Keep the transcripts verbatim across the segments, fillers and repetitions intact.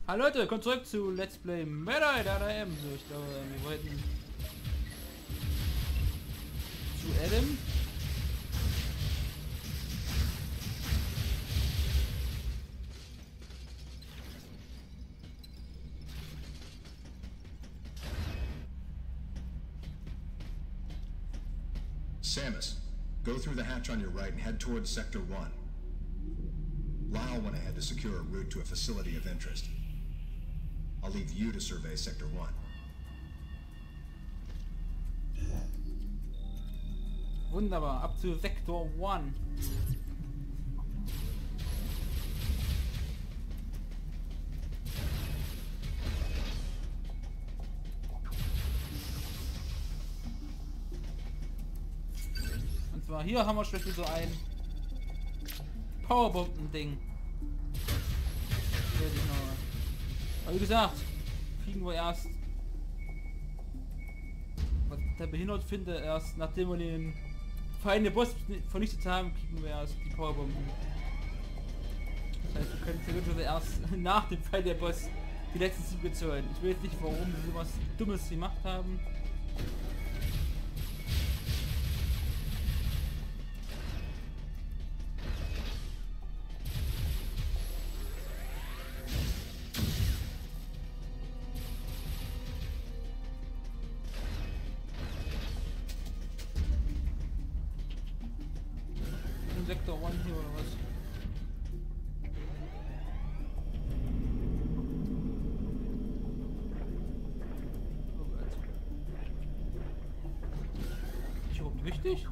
Hallo Leute, kommt zurück zu Let's Play Melee A D M. So, ich glaube, wir wollten zu Adam. Samus, go through the hatch on your right and head towards Sector one. Lyle went ahead to secure a route to a facility of interest. I'll leave you to survey Sector one. Wunderbar, ab zu Sektor One. Und zwar hier haben wir schon so ein Powerbomben-Ding. Aber wie gesagt, kriegen wir erst, was der behindert finde, erst nachdem wir den feinen Boss vernichtet haben, kriegen wir erst die Powerbomben. Das heißt, wir können theoretisch erst nach dem Fall der Boss die letzten Siege zahlen. Ich weiß nicht, warum sie sowas Dummes gemacht haben. Sektor One hier oder was? Oh Gott. Ist überhaupt wichtig?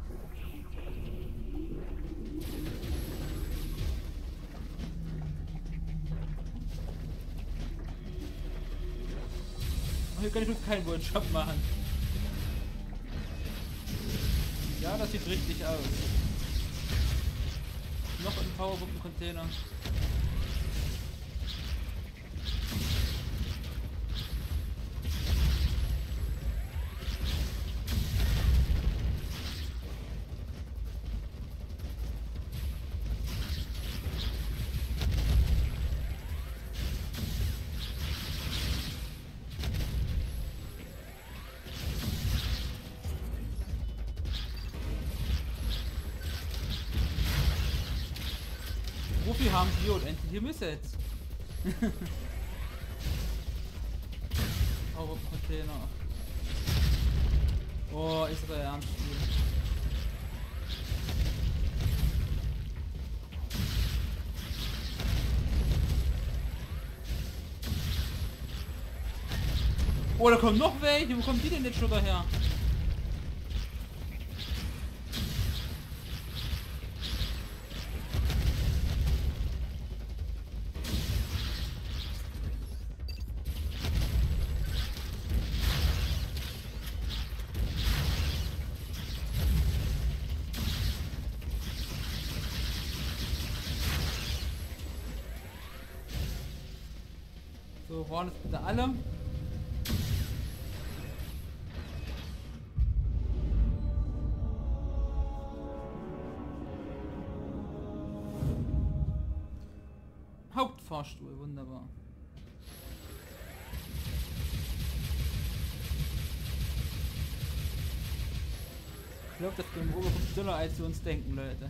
Hier kann ich uns keinen One-Shot machen. Ja, das sieht richtig aus. Noch ein Powerbomben-Container. Wofür haben sie und endlich hier Missiles? Auch auf dem Container. Oh, ist das ernst? Oh, da kommen noch welche. Wo kommen die denn jetzt schon daher? So, waren es bitte alle? Hauptfahrstuhl, wunderbar. Ich glaube, das Game Over kommt schneller, als wir uns denken, Leute.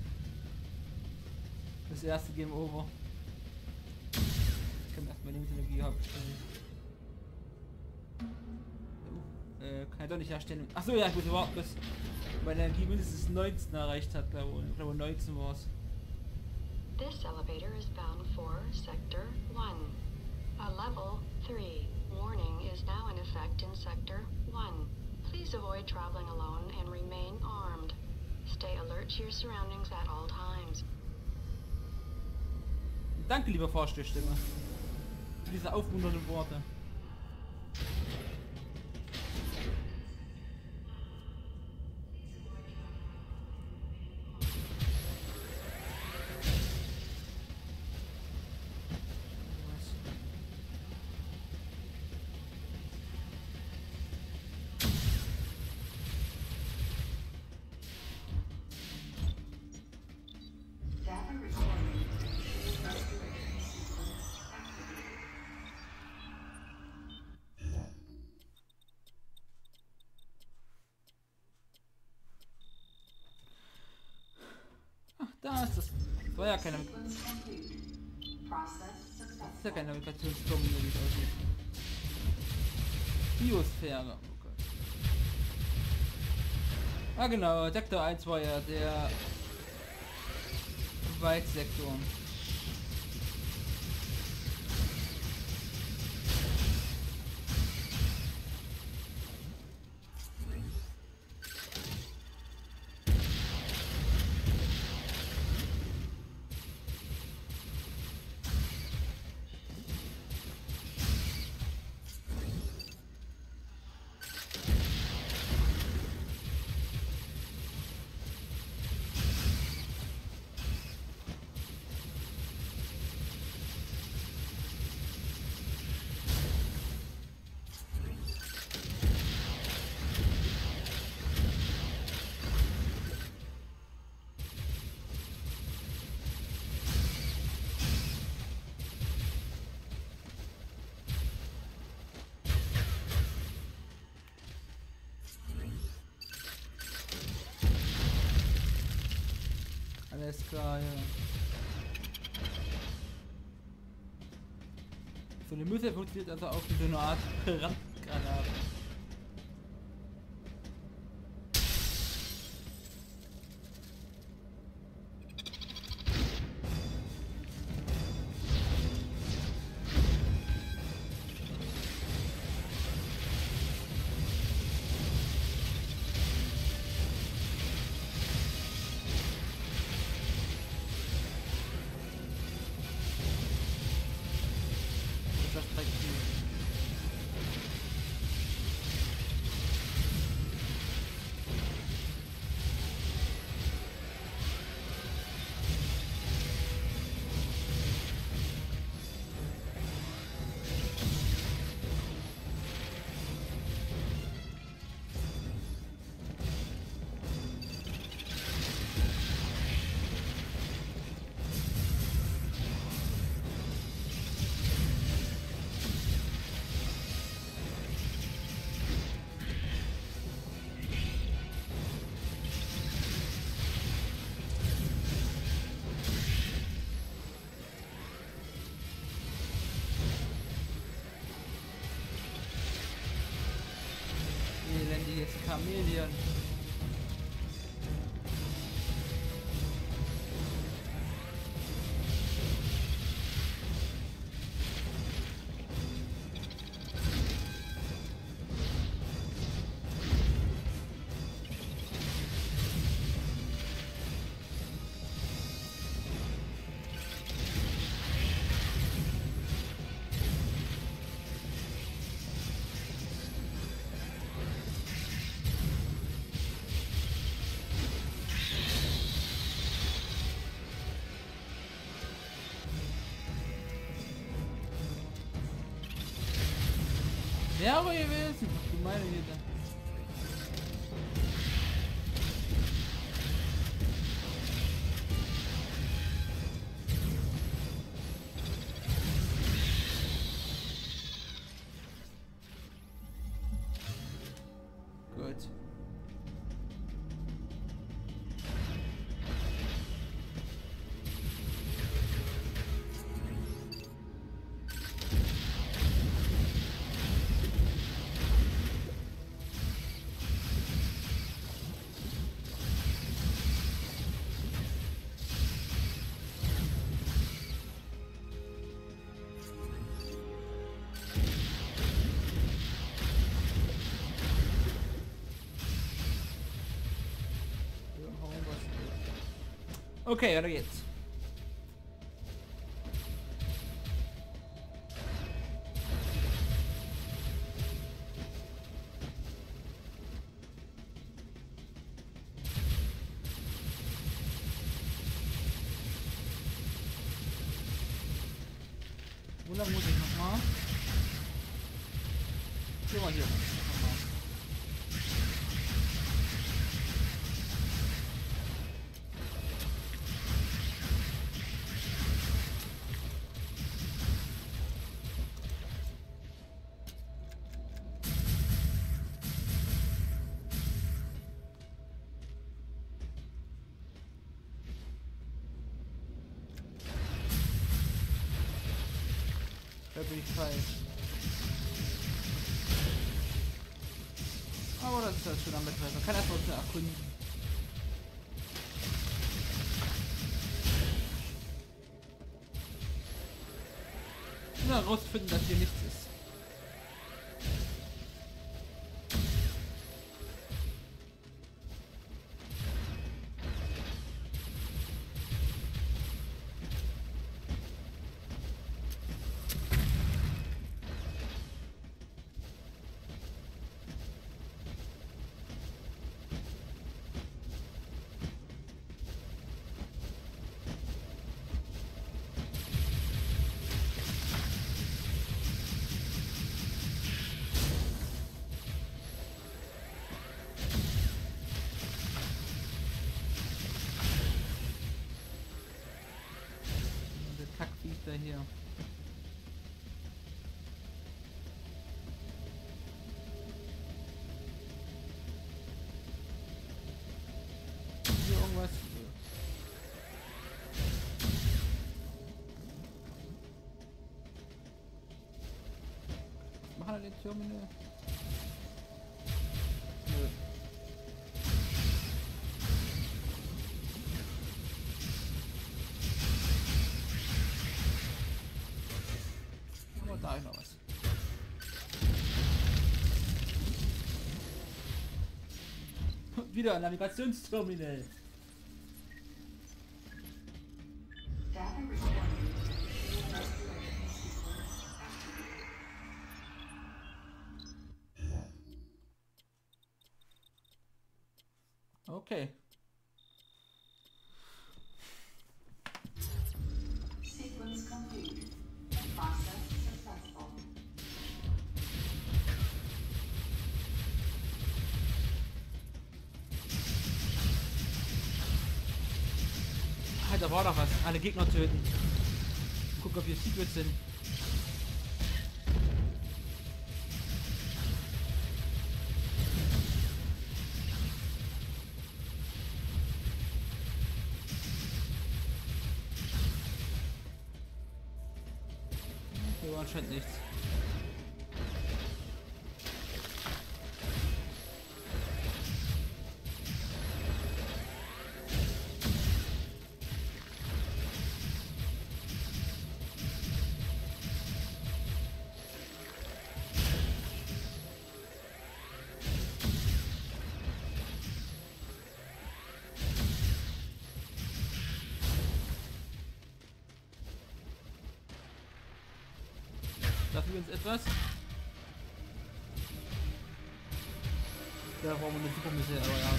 Das erste Game Over. Ich kann erstmal die Mythologie haben. Uh, äh, kann ich doch nicht herstellen. Achso, ja, ich muss überhaupt bis meine Energie mindestens neunzehn erreicht hat, glaube ich. Ich glaube neunzehn war es. This elevator is bound for Sector one. A level three warning is now in effect in Sector one. Please avoid traveling alone and remain armed. Stay alert to your surroundings at all times. Danke, lieber Vorstehstimme, für diese aufmunternden Worte. Da ist das. Das war ja keine. Das ist ja keine Navigationsturm, wie es aussieht. Biosphäre. Oh Gott. Ah genau, Sektor eins war ja der Weitsektor. Alles klar, ja. So eine Münze funktioniert also auch wie so eine Art Brandgranate. Das streckt die. Elendiges Chamäleon. Ja, aber ihr wisst, du meine Güte. Gut. Okay, weiter geht's. Wo lang muss ich nochmal? Hier mal hier. Nochmal. Da bin ich falsch. Aber das ist halt schon am Betreff. Man kann erstmal uns erkunden. Und herausfinden, dass hier nichts ist. Hier. Hier irgendwas. Was machen wir den Terminal? Nö. Da ist noch was. Wieder ein Navigationsterminal. Okay. Sequence complete. Process successful. Halt, da war doch was. Alle Gegner töten. Guck, ob hier Secrets sind. Hier war anscheinend nichts. Dafür uns etwas. Da brauchen wir eine super Mission, aber ja.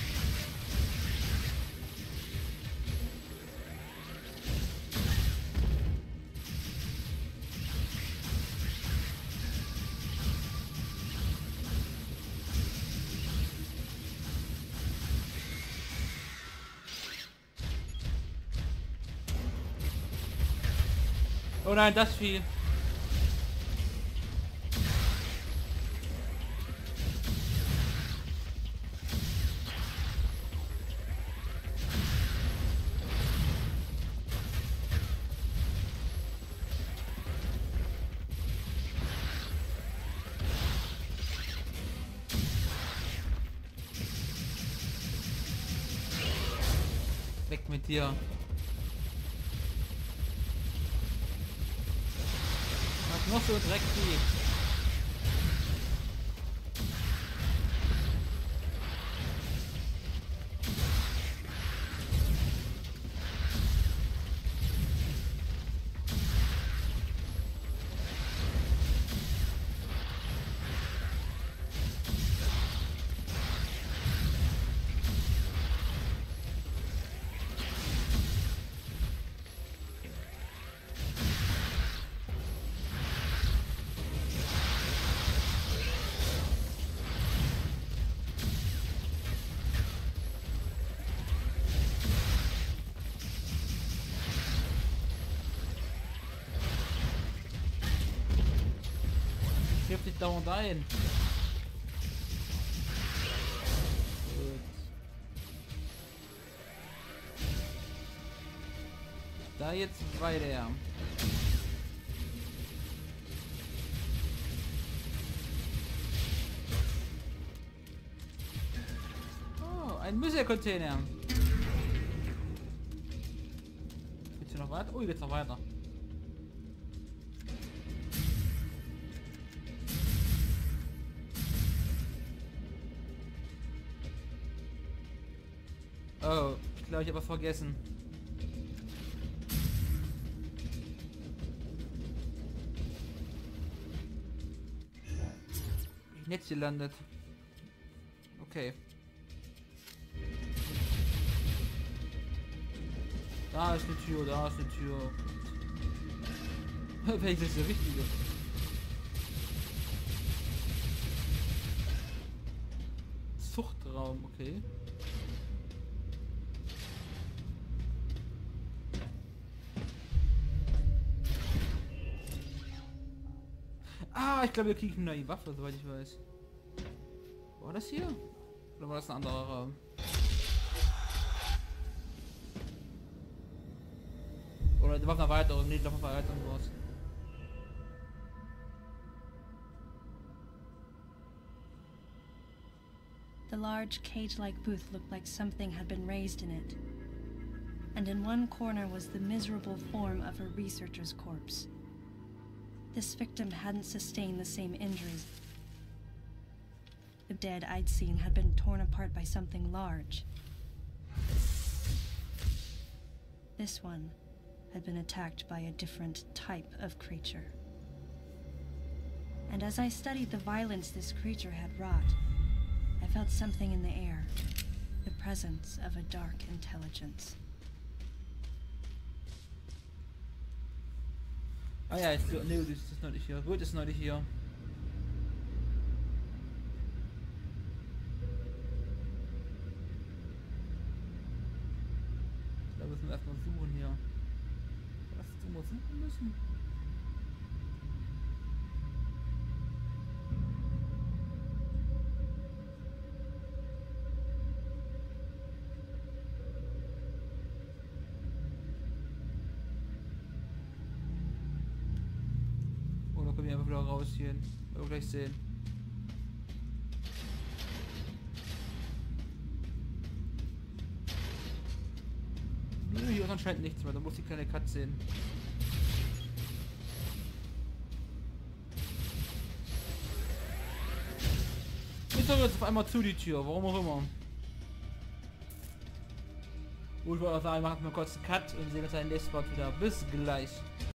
Oh nein, das Vieh. Weg mit dir. Was noch so Dreck wie. Wirf dich dauernd ein. Gut. Da jetzt weiter. Ein Missile-Container. Geht's hier noch weiter? Oh, hier geht's noch weiter. Oh, ich glaube, ich habe was vergessen. Ich Netz gelandet. Okay. Da ist eine Tür, da ist eine Tür. Welches ist der richtige? Zuchtraum, okay. Ah, ich glaube, wir kriegen eine neue Waffe, soweit ich weiß. War das hier? Oder war das ein anderer Raum? Oder die Waffenerweiterung? Nee, die Waffenerweiterung war's. The large cage-like booth looked like something had been raised in it. And in one corner was the miserable form of a researcher's corpse. This victim hadn't sustained the same injuries. The dead I'd seen had been torn apart by something large. This one had been attacked by a different type of creature. And as I studied the violence this creature had wrought, I felt something in the air, the presence of a dark intelligence. Ah ja, ich glaube, nee, das ist noch nicht hier. Gut, ist noch nicht hier. Da müssen wir erstmal suchen hier. Was du mal suchen müssen? Oder können wir einfach wieder rausgehen? Werden wir gleich sehen. Nö, hier ist anscheinend nichts mehr, da muss ich keine Cut sehen. Jetzt doch jetzt auf einmal zu die Tür, warum auch immer. Gut, ich wollte auch sagen, wir machen mal kurz einen Cut und sehen uns dann nächstes Mal wieder. Bis gleich.